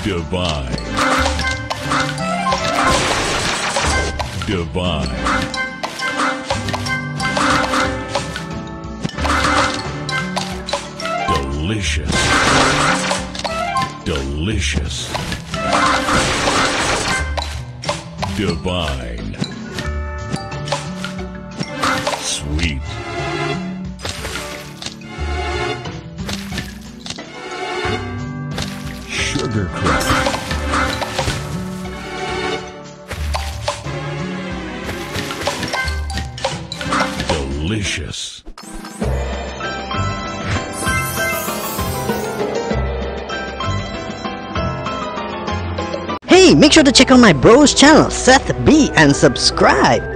Divine. Divine. Delicious. Delicious. Divine. Sweet. Sugar crush. Delicious. Hey, make sure to check out my bro's channel, Seth B, and subscribe.